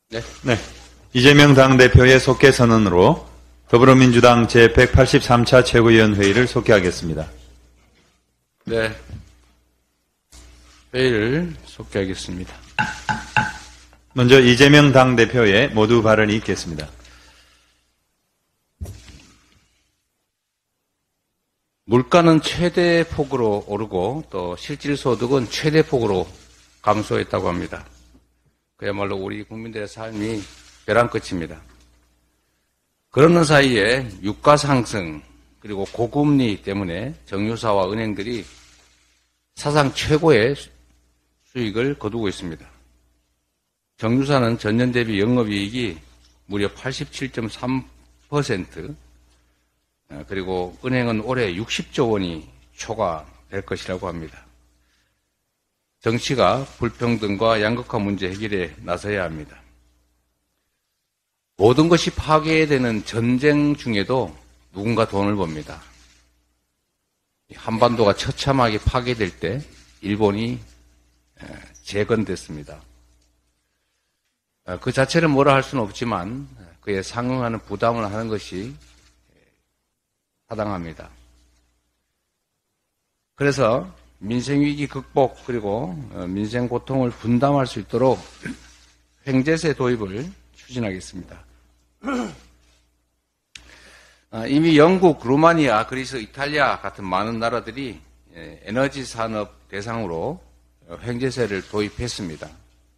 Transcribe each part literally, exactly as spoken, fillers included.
네. 네. 이재명 당대표의 속개 선언으로 더불어민주당 제백팔십삼 차 최고위원회의를 속개하겠습니다. 네. 회의를 속개하겠습니다. 먼저 이재명 당대표의 모두 발언이 있겠습니다. 물가는 최대 폭으로 오르고 또 실질소득은 최대 폭으로 감소했다고 합니다. 그야말로 우리 국민들의 삶이 벼랑 끝입니다. 그러는 사이에 유가 상승 그리고 고금리 때문에 정유사와 은행들이 사상 최고의 수익을 거두고 있습니다. 정유사는 전년 대비 영업이익이 무려 팔십칠 점 삼 퍼센트, 그리고 은행은 올해 육십조 원이 초과될 것이라고 합니다. 정치가 불평등과 양극화 문제 해결에 나서야 합니다. 모든 것이 파괴되는 전쟁 중에도 누군가 돈을 법니다. 한반도가 처참하게 파괴될 때 일본이 재건됐습니다. 그 자체를 뭐라 할 수는 없지만 그에 상응하는 부담을 하는 것이 타당합니다. 그래서 민생위기 극복 그리고 민생 고통을 분담할 수 있도록 횡재세 도입을 추진하겠습니다. 이미 영국, 루마니아, 그리스, 이탈리아 같은 많은 나라들이 에너지 산업 대상으로 횡재세를 도입했습니다.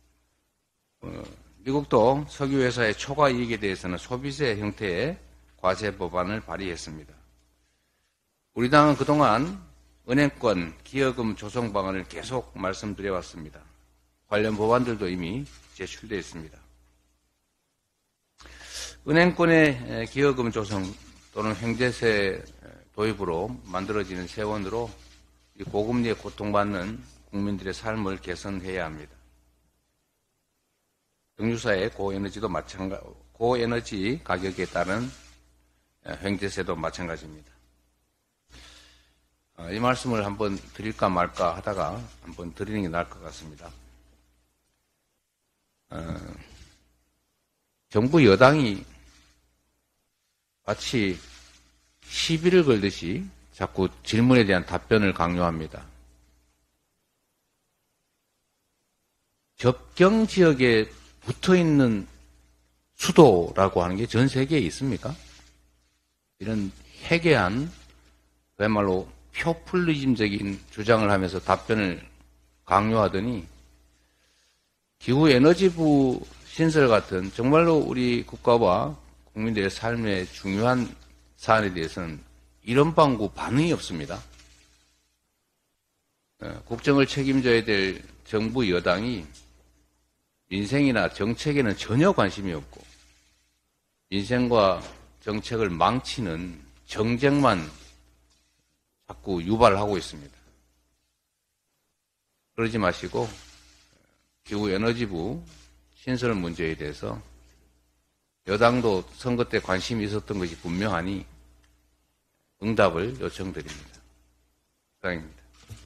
미국도 석유회사의 초과 이익에 대해서는 소비세 형태의 과세 법안을 발의했습니다. 우리 당은 그동안 은행권 기여금 조성 방안을 계속 말씀드려왔습니다. 관련 법안들도 이미 제출되어 있습니다. 은행권의 기여금 조성 또는 횡재세 도입으로 만들어지는 세원으로 고금리에 고통받는 국민들의 삶을 개선해야 합니다. 정유사의 고에너지도 마찬가, 고에너지 가격에 따른 횡재세도 마찬가지입니다. 이 말씀을 한번 드릴까 말까 하다가 한번 드리는 게 나을 것 같습니다. 어, 정부 여당이 마치 시비를 걸듯이 자꾸 질문에 대한 답변을 강요합니다. 접경 지역에 붙어있는 수도라고 하는 게 전 세계에 있습니까? 이런 해괴한 그야말로 표퓰리즘적인 주장을 하면서 답변을 강요하더니 기후에너지부 신설 같은 정말로 우리 국가와 국민들의 삶의 중요한 사안에 대해서는 이런 방구 반응이 없습니다. 국정을 책임져야 될 정부 여당이 민생이나 정책에는 전혀 관심이 없고 민생과 정책을 망치는 정쟁만 자꾸 유발하고 있습니다. 그러지 마시고 기후에너지부 신설 문제에 대해서 여당도 선거 때 관심이 있었던 것이 분명하니 응답을 요청드립니다. 이상입니다.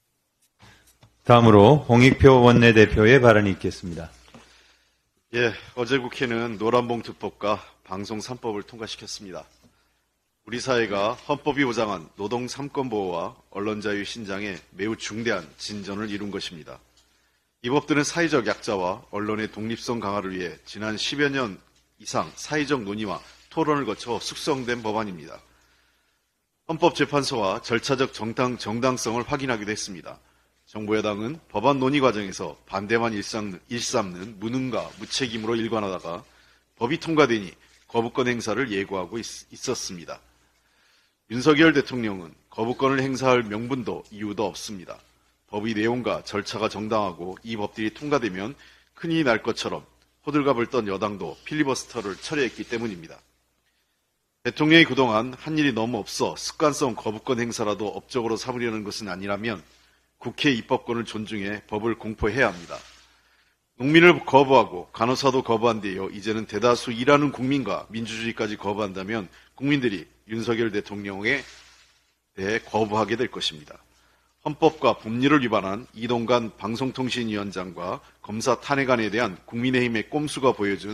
다음으로 홍익표 원내대표의 발언이 있겠습니다. 예, 어제 국회는 노란봉투법과 방송 삼 법을 통과시켰습니다. 우리 사회가 헌법이 보장한 노동 삼 권 보호와 언론 자유 신장에 매우 중대한 진전을 이룬 것입니다. 이 법들은 사회적 약자와 언론의 독립성 강화를 위해 지난 십여 년 이상 사회적 논의와 토론을 거쳐 숙성된 법안입니다. 헌법재판소와 절차적 정당, 정당성을 확인하기도 했습니다. 정부 여당은 법안 논의 과정에서 반대만 일삼는, 일삼는 무능과 무책임으로 일관하다가 법이 통과되니 거부권 행사를 예고하고 있, 있었습니다. 윤석열 대통령은 거부권을 행사할 명분도 이유도 없습니다. 법의 내용과 절차가 정당하고 이 법들이 통과되면 큰일이 날 것처럼 호들갑을 떤 여당도 필리버스터를 철회했기 때문입니다. 대통령이 그동안 한 일이 너무 없어 습관성 거부권 행사라도 업적으로 삼으려는 것은 아니라면 국회 입법권을 존중해 법을 공포해야 합니다. 농민을 거부하고 간호사도 거부한 뒤에요. 이제는 대다수 일하는 국민과 민주주의까지 거부한다면 국민들이 윤석열 대통령에 대해 거부하게 될 것입니다. 헌법과 법률을 위반한 이동관 방송통신위원장과 검사 탄핵안에 대한 국민의힘의 꼼수가 보여준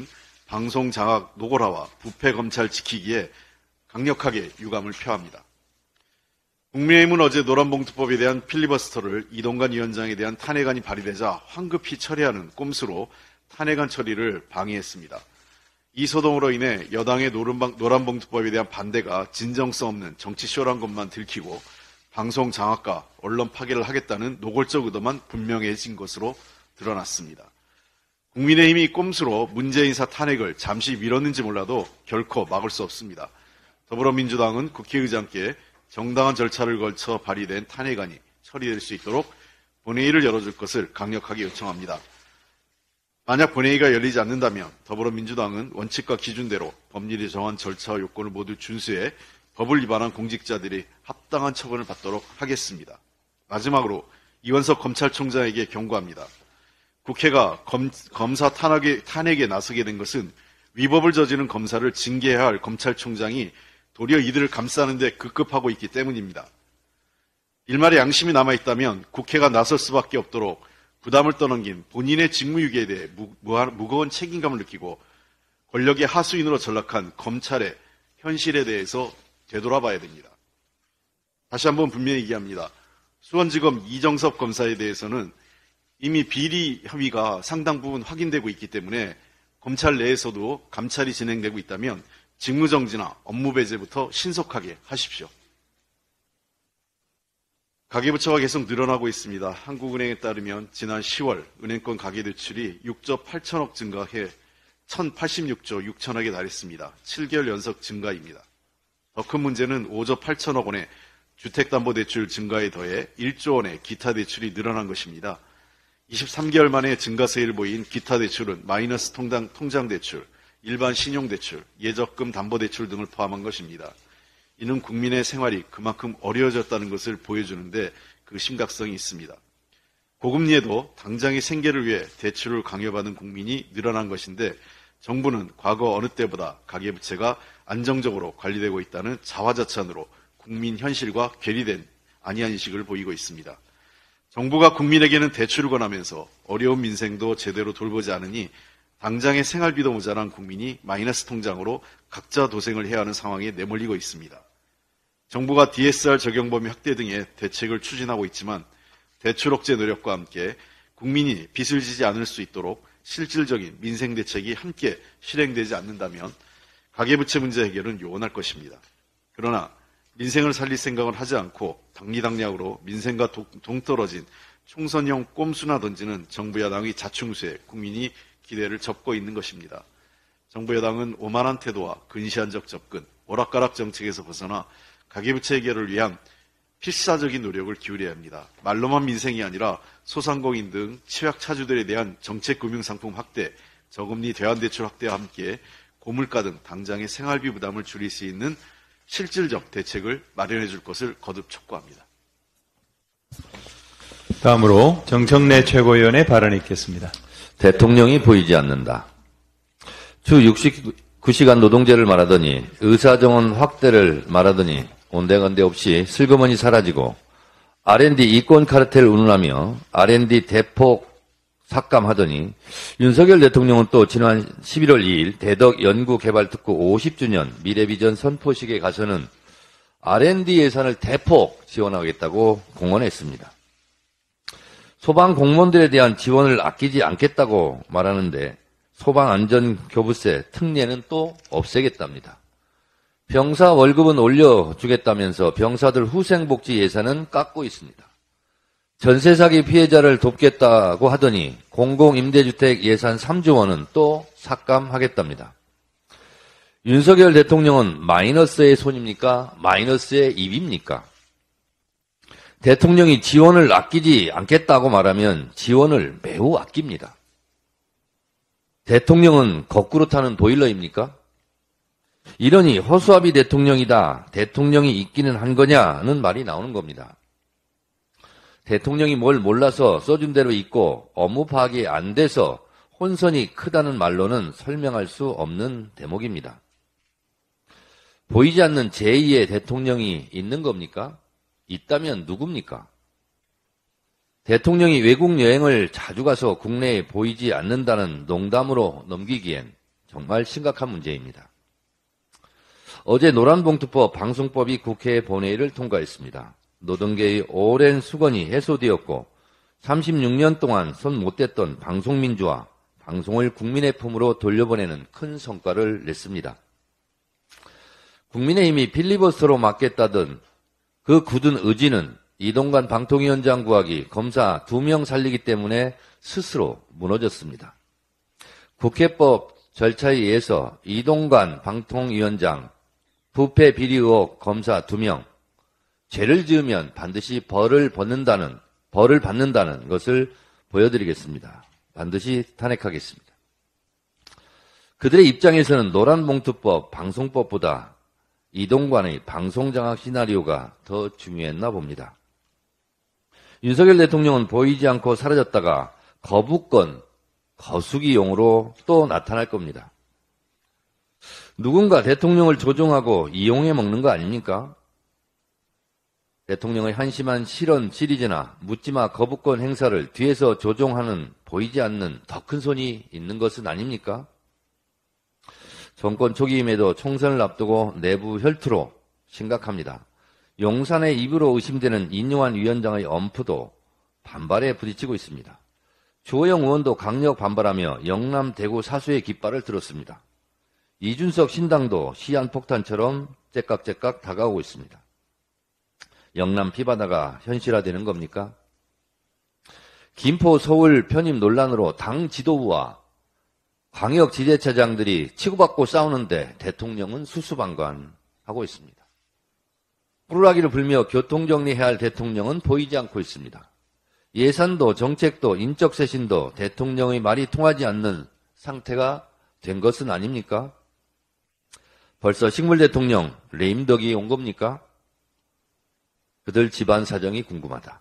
방송 장악 노골화와 부패 검찰 지키기에 강력하게 유감을 표합니다. 국민의힘은 어제 노란봉투법에 대한 필리버스터를 이동관 위원장에 대한 탄핵안이 발의되자 황급히 처리하는 꼼수로 탄핵안 처리를 방해했습니다. 이 소동으로 인해 여당의 노란봉투법에 대한 반대가 진정성 없는 정치쇼란 것만 들키고 방송 장악과 언론 파괴를 하겠다는 노골적 의도만 분명해진 것으로 드러났습니다. 국민의힘이 꼼수로 문재인사 탄핵을 잠시 미뤘는지 몰라도 결코 막을 수 없습니다. 더불어민주당은 국회의장께 정당한 절차를 걸쳐 발의된 탄핵안이 처리될 수 있도록 본회의를 열어줄 것을 강력하게 요청합니다. 만약 본회의가 열리지 않는다면 더불어민주당은 원칙과 기준대로 법률이 정한 절차와 요건을 모두 준수해 법을 위반한 공직자들이 합당한 처분을 받도록 하겠습니다. 마지막으로 이원석 검찰총장에게 경고합니다. 국회가 검, 검사 탄핵에, 탄핵에 나서게 된 것은 위법을 저지른 검사를 징계해야 할 검찰총장이 도리어 이들을 감싸는 데 급급하고 있기 때문입니다. 일말의 양심이 남아있다면 국회가 나설 수밖에 없도록 부담을 떠넘긴 본인의 직무유기에 대해 무, 무한, 무거운 책임감을 느끼고 권력의 하수인으로 전락한 검찰의 현실에 대해서 되돌아봐야 됩니다. 다시 한번 분명히 얘기합니다. 수원지검 이정섭 검사에 대해서는 이미 비리 혐의가 상당 부분 확인되고 있기 때문에 검찰 내에서도 감찰이 진행되고 있다면 직무정지나 업무배제부터 신속하게 하십시오. 가계부채가 계속 늘어나고 있습니다. 한국은행에 따르면 지난 시월 은행권 가계대출이 육조 팔천억 증가해 천팔십육조 육천억에 달했습니다. 칠 개월 연속 증가입니다. 더 큰 문제는 오조 팔천억 원의 주택담보대출 증가에 더해 일조 원의 기타 대출이 늘어난 것입니다. 이십삼 개월 만에 증가세를 보인 기타 대출은 마이너스 통장, 통장대출, 일반 신용대출, 예적금 담보대출 등을 포함한 것입니다. 이는 국민의 생활이 그만큼 어려워졌다는 것을 보여주는데 그 심각성이 있습니다. 고금리에도 당장의 생계를 위해 대출을 강요받는 국민이 늘어난 것인데 정부는 과거 어느 때보다 가계부채가 안정적으로 관리되고 있다는 자화자찬으로 국민 현실과 괴리된 안이한 인식을 보이고 있습니다. 정부가 국민에게는 대출을 권하면서 어려운 민생도 제대로 돌보지 않으니 당장의 생활비도 모자란 국민이 마이너스 통장으로 각자 도생을 해야 하는 상황에 내몰리고 있습니다. 정부가 디에스알 적용 범위 확대 등의 대책을 추진하고 있지만 대출 억제 노력과 함께 국민이 빚을 지지 않을 수 있도록 실질적인 민생 대책이 함께 실행되지 않는다면 가계부채 문제 해결은 요원할 것입니다. 그러나 민생을 살릴 생각을 하지 않고 당리당략으로 민생과 동떨어진 총선형 꼼수나 던지는 정부 여당의 자충수에 국민이 기대를 접고 있는 것입니다. 정부 여당은 오만한 태도와 근시안적 접근, 오락가락 정책에서 벗어나 가계부채 해결을 위한 필사적인 노력을 기울여야 합니다. 말로만 민생이 아니라 소상공인 등 취약차주들에 대한 정책금융상품 확대, 저금리 대환대출 확대와 함께 고물가 등 당장의 생활비 부담을 줄일 수 있는 실질적 대책을 마련해 줄 것을 거듭 촉구합니다. 다음으로 정청래 최고위원의 발언이 있겠습니다. 대통령이 보이지 않는다. 주 육십구 시간 노동제를 말하더니 의사정원 확대를 말하더니 온데간데 없이 슬그머니 사라지고 알앤디 이권 카르텔을 운운하며 알앤디 대폭 삭감하더니 윤석열 대통령은 또 지난 십일월 이일 대덕 연구개발특구 오십 주년 미래비전 선포식에 가서는 알앤디 예산을 대폭 지원하겠다고 공언했습니다. 소방 공무원들에 대한 지원을 아끼지 않겠다고 말하는데 소방안전교부세 특례는 또 없애겠답니다. 병사 월급은 올려주겠다면서 병사들 후생복지 예산은 깎고 있습니다. 전세 사기 피해자를 돕겠다고 하더니 공공임대주택 예산 삼조 원은 또 삭감하겠답니다. 윤석열 대통령은 마이너스의 손입니까? 마이너스의 입입니까? 대통령이 지원을 아끼지 않겠다고 말하면 지원을 매우 아낍니다. 대통령은 거꾸로 타는 보일러입니까? 이러니 허수아비 대통령이다. 대통령이 있기는 한 거냐는 말이 나오는 겁니다. 대통령이 뭘 몰라서 써준 대로 있고 업무 파악이 안 돼서 혼선이 크다는 말로는 설명할 수 없는 대목입니다. 보이지 않는 제이의 대통령이 있는 겁니까? 있다면 누굽니까? 대통령이 외국 여행을 자주 가서 국내에 보이지 않는다는 농담으로 넘기기엔 정말 심각한 문제입니다. 어제 노란봉투법 방송법이 국회 본회의를 통과했습니다. 노동계의 오랜 수건이 해소되었고 삼십육 년 동안 손 못 댔던 방송민주화, 방송을 국민의 품으로 돌려보내는 큰 성과를 냈습니다. 국민의힘이 필리버스터로 막겠다던 그 굳은 의지는 이동관 방통위원장 구하기, 검사 두 명 살리기 때문에 스스로 무너졌습니다. 국회법 절차에 의해서 이동관 방통위원장, 부패 비리 의혹 검사 두 명, 죄를 지으면 반드시 벌을 받는다는, 벌을 받는다는 것을 보여드리겠습니다. 반드시 탄핵하겠습니다. 그들의 입장에서는 노란봉투법, 방송법보다 이동관의 방송장악 시나리오가 더 중요했나 봅니다. 윤석열 대통령은 보이지 않고 사라졌다가 거부권, 거수기용으로 또 나타날 겁니다. 누군가 대통령을 조종하고 이용해 먹는 거 아닙니까? 대통령의 한심한 실언 시리즈나 묻지마 거부권 행사를 뒤에서 조종하는 보이지 않는 더 큰 손이 있는 것은 아닙니까? 정권 초기임에도 총선을 앞두고 내부 혈투로 심각합니다. 용산의 입으로 의심되는 인용환 위원장의 엄프도 반발에 부딪히고 있습니다. 주호영 의원도 강력 반발하며 영남 대구 사수의 깃발을 들었습니다. 이준석 신당도 시한폭탄처럼 째깍째깍 다가오고 있습니다. 영남 피바다가 현실화되는 겁니까? 김포 서울 편입 논란으로 당 지도부와 광역지대차장들이 치고받고 싸우는데 대통령은 수수방관하고 있습니다. 뿔라기를 불며 교통정리해야 할 대통령은 보이지 않고 있습니다. 예산도 정책도 인적 쇄신도 대통령의 말이 통하지 않는 상태가 된 것은 아닙니까? 벌써 식물 대통령 레임덕이 온 겁니까? 그들 집안 사정이 궁금하다.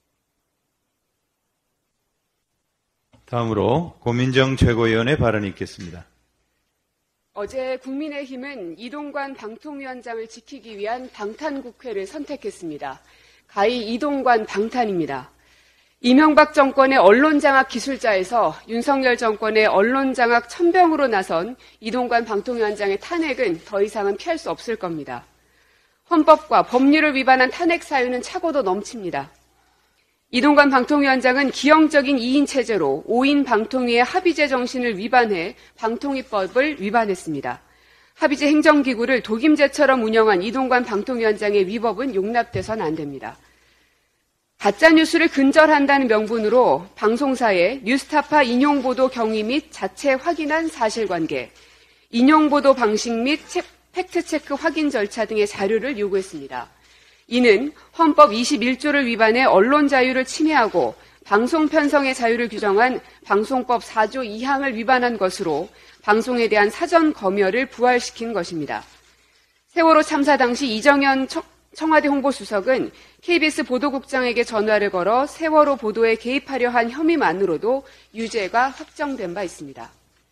다음으로 고민정 최고위원의 발언이 있겠습니다. 어제 국민의힘은 이동관 방통위원장을 지키기 위한 방탄국회를 선택했습니다. 가히 이동관 방탄입니다. 이명박 정권의 언론장악 기술자에서 윤석열 정권의 언론장악 천병으로 나선 이동관 방통위원장의 탄핵은 더 이상은 피할 수 없을 겁니다. 헌법과 법률을 위반한 탄핵 사유는 차고도 넘칩니다. 이동관 방통위원장은 기형적인 이 인 체제로 오 인 방통위의 합의제 정신을 위반해 방통위법을 위반했습니다. 합의제 행정기구를 독임제처럼 운영한 이동관 방통위원장의 위법은 용납돼서는 안 됩니다. 가짜뉴스를 근절한다는 명분으로 방송사에 뉴스타파 인용보도 경위 및 자체 확인한 사실관계, 인용보도 방식 및 팩트체크 확인 절차 등의 자료를 요구했습니다. 이는 헌법 이십일 조를 위반해 언론 자유를 침해하고 방송 편성의 자유를 규정한 방송법 사 조 이 항을 위반한 것으로 방송에 대한 사전 검열을 부활시킨 것입니다. 세월호 참사 당시 이정현 청와대 홍보수석은 케이비에스 보도국장에게 전화를 걸어 세월호 보도에 개입하려 한 혐의만으로도 유죄가 확정된 바 있습니다.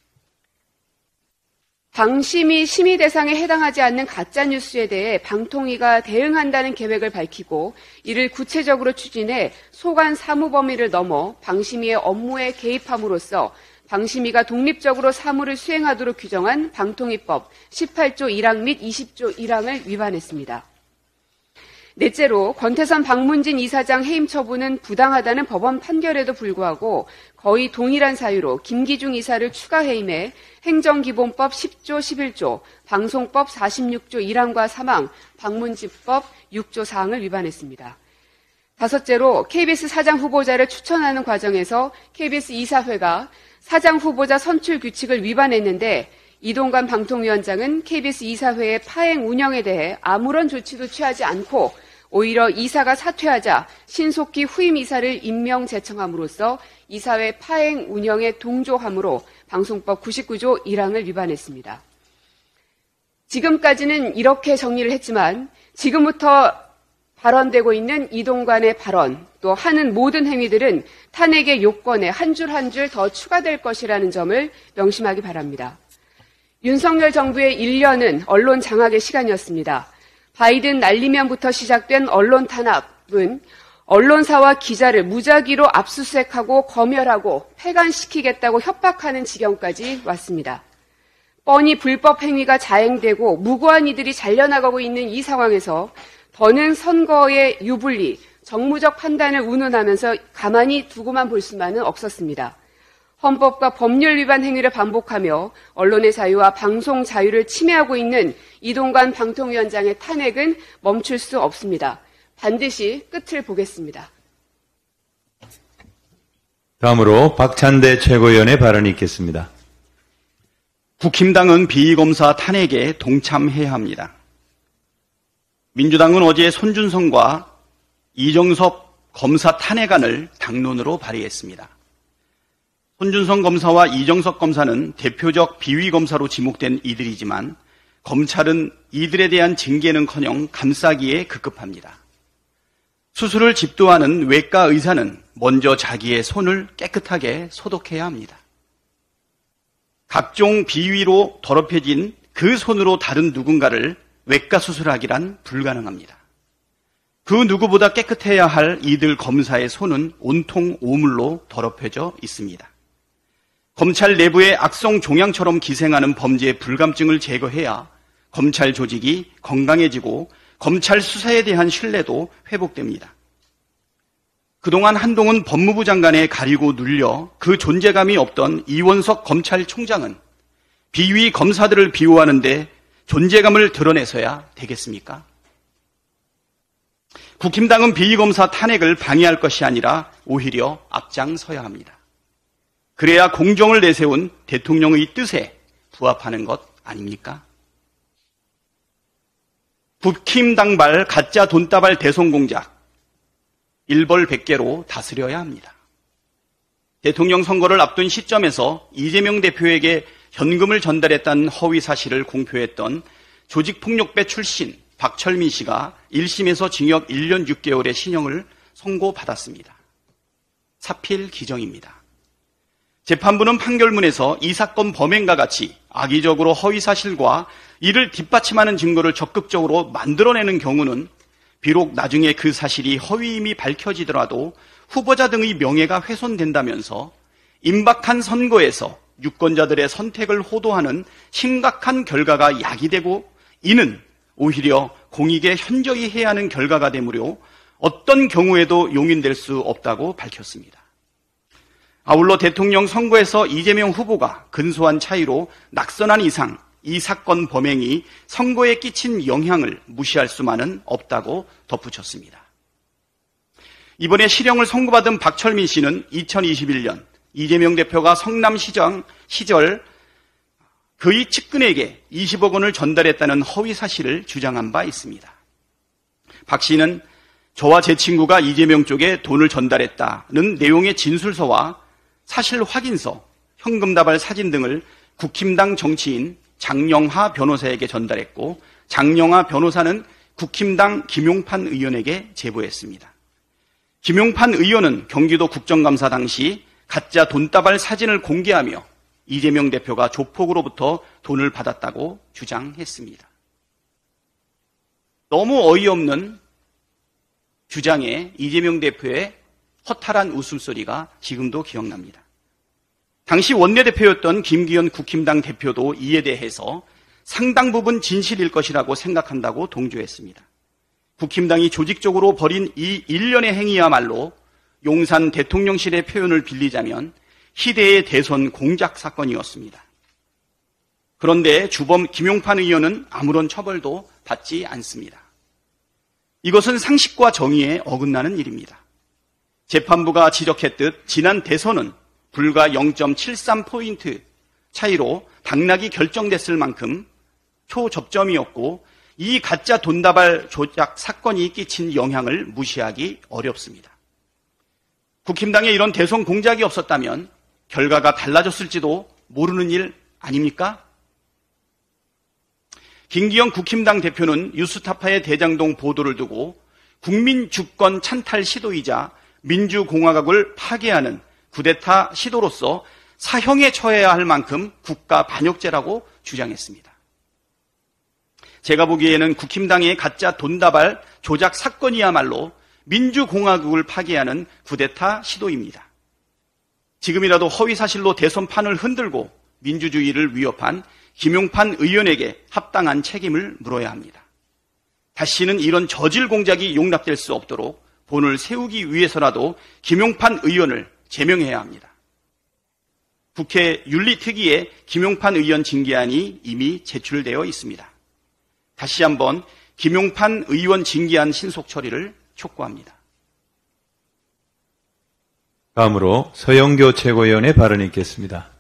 방심이 심의 대상에 해당하지 않는 가짜뉴스에 대해 방통위가 대응한다는 계획을 밝히고 이를 구체적으로 추진해 소관 사무 범위를 넘어 방심위의 업무에 개입함으로써 방심위가 독립적으로 사무를 수행하도록 규정한 방통위법 십팔 조 일 항 및 이십 조 일 항을 위반했습니다. 넷째로 권태선 박문진 이사장 해임 처분은 부당하다는 법원 판결에도 불구하고 거의 동일한 사유로 김기중 이사를 추가 해임해 행정기본법 십 조 십일 조, 방송법 사십육 조 일 항과 삼 항, 방문진법 육 조 사 항을 위반했습니다. 다섯째로 케이비에스 사장 후보자를 추천하는 과정에서 케이비에스 이사회가 사장 후보자 선출 규칙을 위반했는데 이동관 방통위원장은 케이비에스 이사회의 파행 운영에 대해 아무런 조치도 취하지 않고 오히려 이사가 사퇴하자 신속히 후임 이사를 임명 제청함으로써 이사회 파행 운영에 동조함으로 방송법 구십구 조 일 항을 위반했습니다. 지금까지는 이렇게 정리를 했지만 지금부터 발언되고 있는 이동관의 발언 또 하는 모든 행위들은 탄핵의 요건에 한 줄 한 줄 더 추가될 것이라는 점을 명심하기 바랍니다. 윤석열 정부의 일 년은 언론 장악의 시간이었습니다. 바이든 날리면부터 시작된 언론 탄압은 언론사와 기자를 무작위로 압수수색하고 검열하고 폐간시키겠다고 협박하는 지경까지 왔습니다. 뻔히 불법 행위가 자행되고 무고한 이들이 잘려나가고 있는 이 상황에서 더는 선거의 유불리, 정무적 판단을 운운하면서 가만히 두고만 볼 수만은 없었습니다. 헌법과 법률 위반 행위를 반복하며 언론의 자유와 방송 자유를 침해하고 있는 이동관 방통위원장의 탄핵은 멈출 수 없습니다. 반드시 끝을 보겠습니다. 다음으로 박찬대 최고위원의 발언이 있겠습니다. 국힘당은 비검사 탄핵에 동참해야 합니다. 민주당은 어제 손준성과 이정섭 검사 탄핵안을 당론으로 발의했습니다. 손준성 검사와 이정섭 검사는 대표적 비위검사로 지목된 이들이지만 검찰은 이들에 대한 징계는커녕 감싸기에 급급합니다. 수술을 집도하는 외과 의사는 먼저 자기의 손을 깨끗하게 소독해야 합니다. 각종 비위로 더럽혀진 그 손으로 다른 누군가를 외과 수술하기란 불가능합니다. 그 누구보다 깨끗해야 할 이들 검사의 손은 온통 오물로 더럽혀져 있습니다. 검찰 내부의 악성 종양처럼 기생하는 범죄의 불감증을 제거해야 검찰 조직이 건강해지고 검찰 수사에 대한 신뢰도 회복됩니다. 그동안 한동훈 법무부 장관에 가리고 눌려 그 존재감이 없던 이원석 검찰총장은 비위 검사들을 비호하는데 존재감을 드러내서야 되겠습니까? 국힘당은 비위 검사 탄핵을 방해할 것이 아니라 오히려 앞장서야 합니다. 그래야 공정을 내세운 대통령의 뜻에 부합하는 것 아닙니까? 국힘당발 가짜 돈다발 대선 공작 일벌백계로 다스려야 합니다. 대통령 선거를 앞둔 시점에서 이재명 대표에게 현금을 전달했다는 허위 사실을 공표했던 조직폭력배 출신 박철민 씨가 일 심에서 징역 일 년 육 개월의 신형을 선고받았습니다. 사필 기정입니다. 재판부는 판결문에서 이 사건 범행과 같이 악의적으로 허위 사실과 이를 뒷받침하는 증거를 적극적으로 만들어내는 경우는 비록 나중에 그 사실이 허위임이 밝혀지더라도 후보자 등의 명예가 훼손된다면서 임박한 선거에서 유권자들의 선택을 호도하는 심각한 결과가 야기되고 이는 오히려 공익에 현저히 해하는 결과가 되므로 어떤 경우에도 용인될 수 없다고 밝혔습니다. 아울러 대통령 선거에서 이재명 후보가 근소한 차이로 낙선한 이상 이 사건 범행이 선거에 끼친 영향을 무시할 수만은 없다고 덧붙였습니다. 이번에 실형을 선고받은 박철민 씨는 이천이십일 년 이재명 대표가 성남시장 시절 그의 측근에게 이십억 원을 전달했다는 허위 사실을 주장한 바 있습니다. 박 씨는 저와 제 친구가 이재명 쪽에 돈을 전달했다는 내용의 진술서와 사실 확인서, 현금 다발 사진 등을 국힘당 정치인 장영하 변호사에게 전달했고 장영하 변호사는 국힘당 김용판 의원에게 제보했습니다. 김용판 의원은 경기도 국정감사 당시 가짜 돈다발 사진을 공개하며 이재명 대표가 조폭으로부터 돈을 받았다고 주장했습니다. 너무 어이없는 주장에 이재명 대표의 허탈한 웃음소리가 지금도 기억납니다. 당시 원내대표였던 김기현 국힘당 대표도 이에 대해서 상당 부분 진실일 것이라고 생각한다고 동조했습니다. 국힘당이 조직적으로 벌인 이 일련의 행위야말로 용산 대통령실의 표현을 빌리자면 희대의 대선 공작 사건이었습니다. 그런데 주범 김용판 의원은 아무런 처벌도 받지 않습니다. 이것은 상식과 정의에 어긋나는 일입니다. 재판부가 지적했듯 지난 대선은 불과 영 점 칠삼 포인트 차이로 당락이 결정됐을 만큼 초접점이었고 이 가짜 돈다발 조작 사건이 끼친 영향을 무시하기 어렵습니다. 국힘당에 이런 대선 공작이 없었다면 결과가 달라졌을지도 모르는 일 아닙니까? 김기현 국힘당 대표는 뉴스타파의 대장동 보도를 두고 국민 주권 찬탈 시도이자 민주공화국을 파괴하는 쿠데타 시도로서 사형에 처해야 할 만큼 국가 반역죄라고 주장했습니다. 제가 보기에는 국힘당의 가짜 돈다발 조작 사건이야말로 민주공화국을 파괴하는 쿠데타 시도입니다. 지금이라도 허위사실로 대선판을 흔들고 민주주의를 위협한 김용판 의원에게 합당한 책임을 물어야 합니다. 다시는 이런 저질 공작이 용납될 수 없도록 본을 세우기 위해서라도 김용판 의원을 제명해야 합니다. 국회 윤리특위에 김용판 의원 징계안이 이미 제출되어 있습니다. 다시 한번 김용판 의원 징계안 신속 처리를 촉구합니다. 다음으로 서영교 최고위원의 발언이 있겠습니다.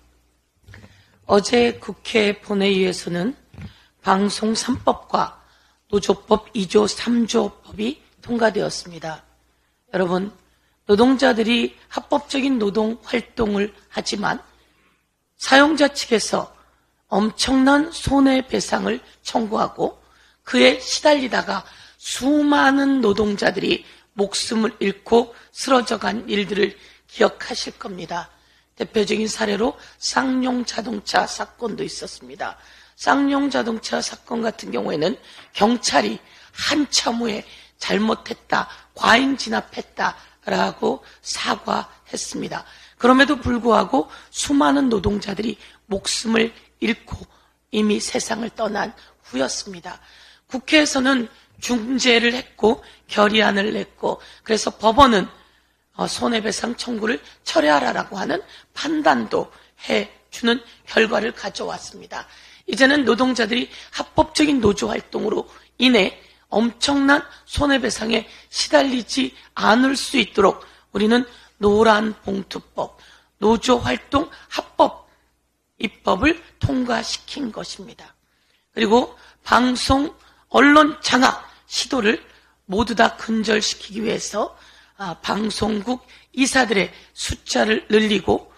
어제 국회 본회의에서는 방송 삼 법과 노조법 이 조 삼 조 법이 통과되었습니다. 여러분, 노동자들이 합법적인 노동 활동을 하지만 사용자 측에서 엄청난 손해배상을 청구하고 그에 시달리다가 수많은 노동자들이 목숨을 잃고 쓰러져간 일들을 기억하실 겁니다. 대표적인 사례로 쌍용 자동차 사건도 있었습니다. 쌍용 자동차 사건 같은 경우에는 경찰이 한참 후에 잘못했다, 과잉 진압했다라고 사과했습니다. 그럼에도 불구하고 수많은 노동자들이 목숨을 잃고 이미 세상을 떠난 후였습니다. 국회에서는 중재를 했고 결의안을 냈고 그래서 법원은 손해배상 청구를 철회하라라고 하는 판단도 해주는 결과를 가져왔습니다. 이제는 노동자들이 합법적인 노조 활동으로 인해 엄청난 손해배상에 시달리지 않을 수 있도록 우리는 노란봉투법, 노조활동 합법 입법을 통과시킨 것입니다. 그리고 방송, 언론 장악 시도를 모두 다 근절시키기 위해서 방송국 이사들의 숫자를 늘리고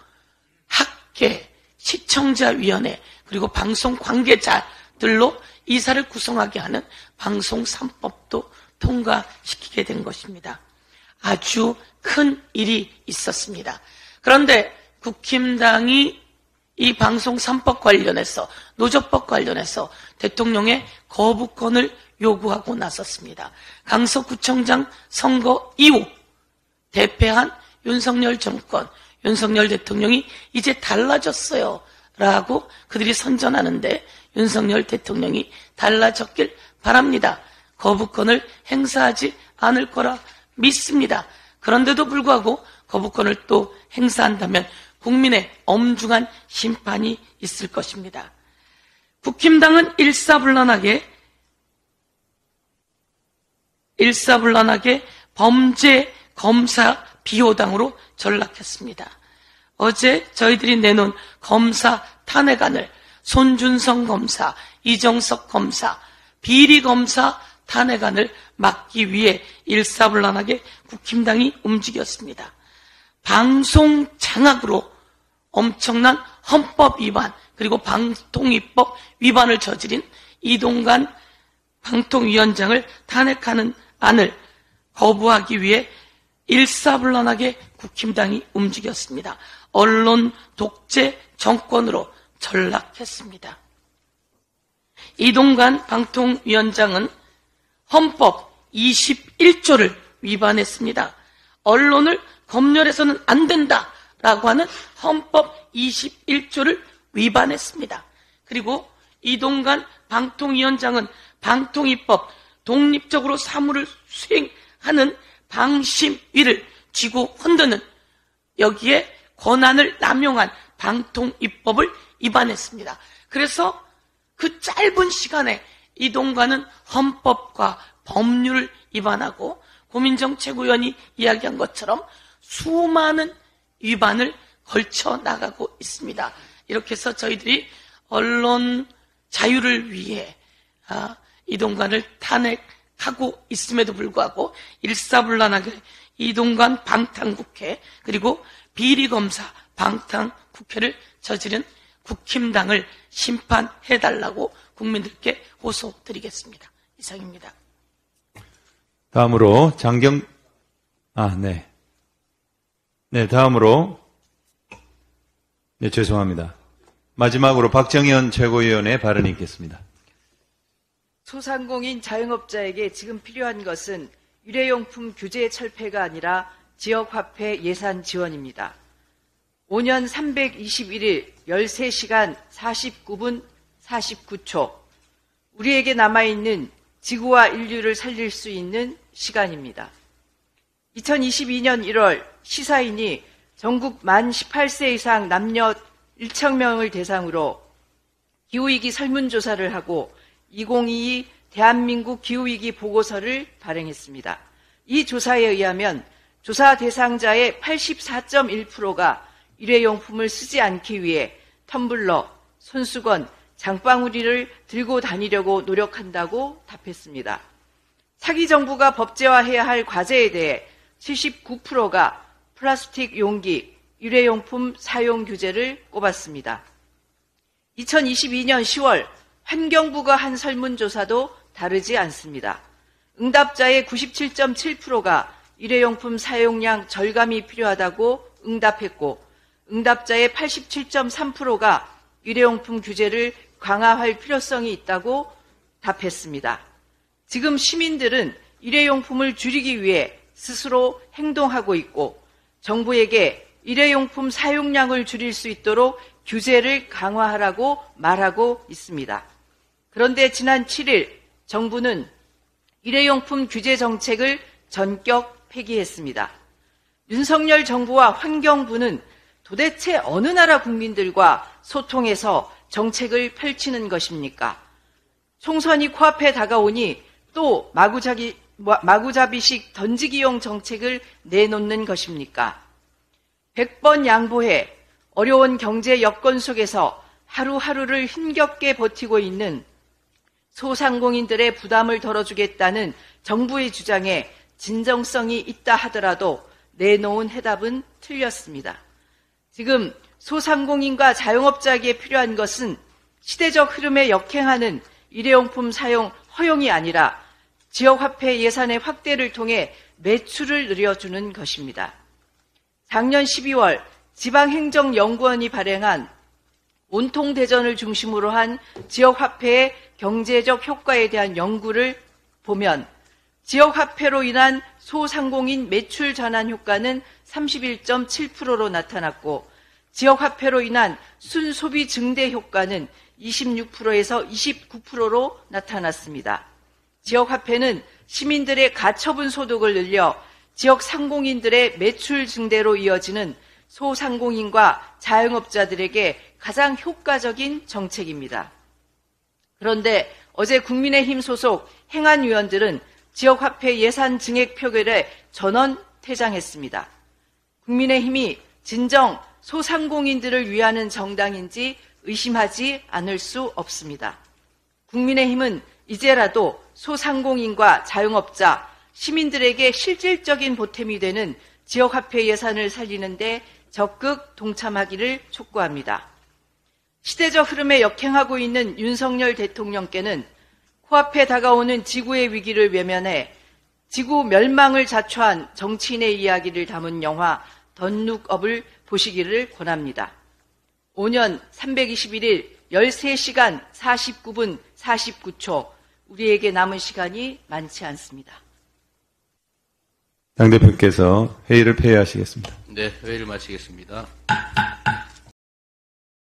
학계, 시청자위원회, 그리고 방송 관계자들로 이사를 구성하게 하는 방송 삼 법도 통과시키게 된 것입니다. 아주 큰 일이 있었습니다. 그런데 국힘당이 이 방송 삼 법 관련해서, 노조법 관련해서 대통령의 거부권을 요구하고 나섰습니다. 강서구청장 선거 이후 대패한 윤석열 정권, 윤석열 대통령이 이제 달라졌어요 라고 그들이 선전하는데 윤석열 대통령이 달라졌길 바랍니다. 거부권을 행사하지 않을 거라 믿습니다. 그런데도 불구하고 거부권을 또 행사한다면 국민의 엄중한 심판이 있을 것입니다. 국힘당은 일사불란하게 일사불란하게 범죄 검사 비호당으로 전락했습니다. 어제 저희들이 내놓은 검사 탄핵안을 손준성 검사, 이정석 검사, 비리 검사 탄핵안을 막기 위해 일사불란하게 국힘당이 움직였습니다. 방송 장악으로 엄청난 헌법 위반 그리고 방통위법 위반을 저지른 이동관 방통위원장을 탄핵하는 안을 거부하기 위해 일사불란하게 국힘당이 움직였습니다. 언론 독재 정권으로 전락했습니다. 이동관 방통위원장은 헌법 이십일 조를 위반했습니다. 언론을 검열해서는 안 된다라고 하는 헌법 이십일 조를 위반했습니다. 그리고 이동관 방통위원장은 방통위법 독립적으로 사무를 수행하는 방심위를 쥐고 흔드는 여기에 권한을 남용한 방통위법을 위반했습니다. 그래서 그 짧은 시간에 이동관은 헌법과 법률을 위반하고 고민정 최고위원이 이야기한 것처럼 수많은 위반을 걸쳐 나가고 있습니다. 이렇게 해서 저희들이 언론 자유를 위해 이동관을 탄핵하고 있음에도 불구하고 일사불란하게 이동관 방탄국회 그리고 비리검사 방탄국회를 저지른 국힘당을 심판해달라고 국민들께 호소드리겠습니다. 이상입니다. 다음으로 장경, 아, 네. 네, 다음으로, 네, 죄송합니다. 마지막으로 박정현 최고위원의 발언이 있겠습니다. 소상공인 자영업자에게 지금 필요한 것은 일회용품 규제 철폐가 아니라 지역화폐 예산 지원입니다. 오 년 삼백이십일 일 열세 시간 사십구 분 사십구 초. 우리에게 남아있는 지구와 인류를 살릴 수 있는 시간입니다. 이천이십이 년 일월 시사인이 전국 만 십팔 세 이상 남녀 천 명을 대상으로 기후위기 설문조사를 하고 이천이십이 대한민국 기후위기 보고서를 발행했습니다. 이 조사에 의하면 조사 대상자의 팔십사 점 일 퍼센트가 일회용품을 쓰지 않기 위해 텀블러, 손수건, 장바구니를 들고 다니려고 노력한다고 답했습니다. 차기 정부가 법제화해야 할 과제에 대해 칠십구 퍼센트가 플라스틱 용기, 일회용품 사용 규제를 꼽았습니다. 이천이십이 년 시월 환경부가 한 설문조사도 다르지 않습니다. 응답자의 구십칠 점 칠 퍼센트가 일회용품 사용량 절감이 필요하다고 응답했고 응답자의 팔십칠 점 삼 퍼센트가 일회용품 규제를 강화할 필요성이 있다고 답했습니다. 지금 시민들은 일회용품을 줄이기 위해 스스로 행동하고 있고 정부에게 일회용품 사용량을 줄일 수 있도록 규제를 강화하라고 말하고 있습니다. 그런데 지난 칠 일 정부는 일회용품 규제 정책을 전격 폐기했습니다. 윤석열 정부와 환경부는 도대체 어느 나라 국민들과 소통해서 정책을 펼치는 것입니까? 총선이 코앞에 다가오니 또 마구잡이, 마구잡이식 던지기용 정책을 내놓는 것입니까? 백 번 양보해 어려운 경제 여건 속에서 하루하루를 힘겹게 버티고 있는 소상공인들의 부담을 덜어주겠다는 정부의 주장에 진정성이 있다 하더라도 내놓은 해답은 틀렸습니다. 지금 소상공인과 자영업자에게 필요한 것은 시대적 흐름에 역행하는 일회용품 사용 허용이 아니라 지역화폐 예산의 확대를 통해 매출을 늘려주는 것입니다. 작년 십이월 지방행정연구원이 발행한 온통대전을 중심으로 한 지역화폐의 경제적 효과에 대한 연구를 보면 지역화폐로 인한 소상공인 매출 전환 효과는 삼십일 점 칠 퍼센트로 나타났고 지역화폐로 인한 순소비 증대 효과는 이십육 퍼센트에서 이십구 퍼센트로 나타났습니다. 지역화폐는 시민들의 가처분 소득을 늘려 지역 상공인들의 매출 증대로 이어지는 소상공인과 자영업자들에게 가장 효과적인 정책입니다. 그런데 어제 국민의힘 소속 행안위원들은 지역화폐 예산 증액 표결에 전원 퇴장했습니다. 국민의힘이 진정 소상공인들을 위하는 정당인지 의심하지 않을 수 없습니다. 국민의힘은 이제라도 소상공인과 자영업자, 시민들에게 실질적인 보탬이 되는 지역화폐 예산을 살리는데 적극 동참하기를 촉구합니다. 시대적 흐름에 역행하고 있는 윤석열 대통령께는 코앞에 다가오는 지구의 위기를 외면해 지구 멸망을 자초한 정치인의 이야기를 담은 영화 던룩업을 보시기를 권합니다. 오 년 삼백이십일 일 열세 시간 사십구 분 사십구 초 우리에게 남은 시간이 많지 않습니다. 당대표께서 회의를 폐회하시겠습니다. 네, 회의를 마치겠습니다.